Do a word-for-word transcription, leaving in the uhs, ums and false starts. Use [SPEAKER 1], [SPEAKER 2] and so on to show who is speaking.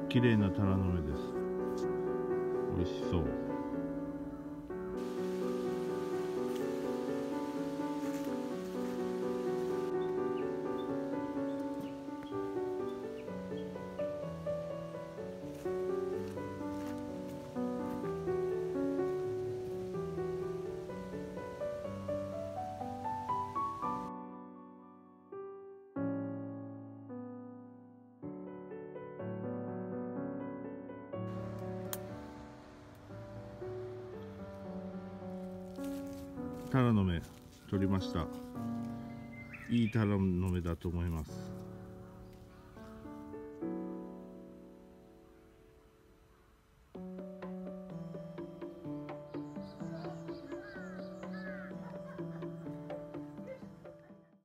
[SPEAKER 1] 綺麗なタラの芽です。美味しそう。タラの芽取りました。いいタラの芽だと思います。